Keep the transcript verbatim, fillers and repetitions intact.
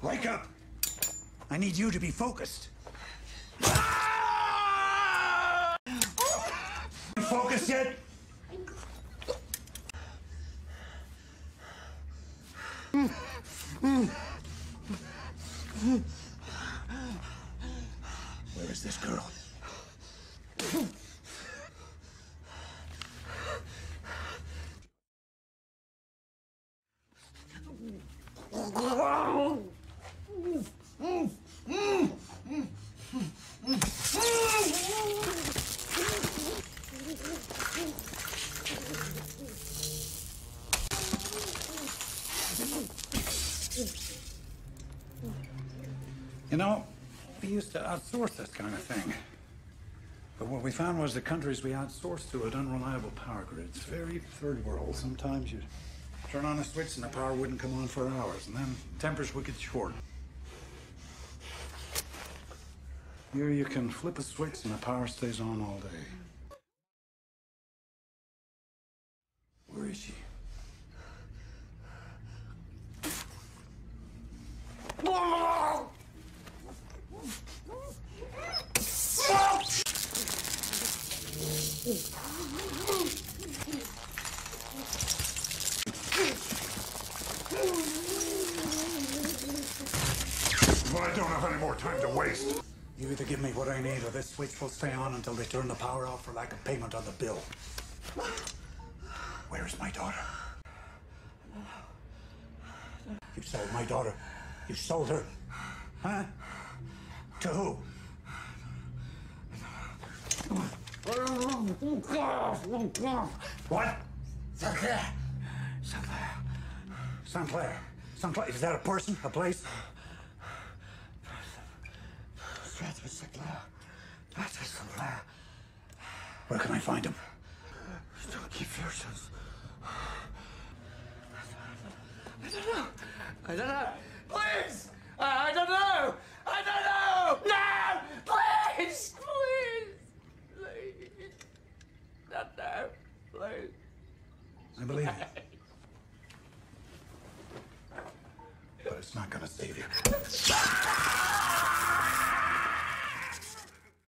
Wake up! I need you to be focused. Focused yet? Where is this girl? You know, we used to outsource this kind of thing. But what we found was the countries we outsourced to had unreliable power grids. Very third world. Sometimes you'd turn on a switch and the power wouldn't come on for hours, and then tempers would get short. Here you can flip a switch and the power stays on all day. Where is she? Well, I don't have any more time to waste. You either give me what I need or this switch will stay on until they turn the power off for lack of payment on the bill. Where is my daughter? You sold my daughter. You sold her. Huh? To who? What? Saint Clair. Saint Clair. Saint Clair. Saint Clair. Is that a person? A place? Maître Saint Clair. Maître Saint Clair. Where can I find him? Don't keep versions. I don't know. I don't know. Please! I, I don't know! I don't know! No! Please! Please! Please! Not now. Please. I believe it. But it's not gonna save you.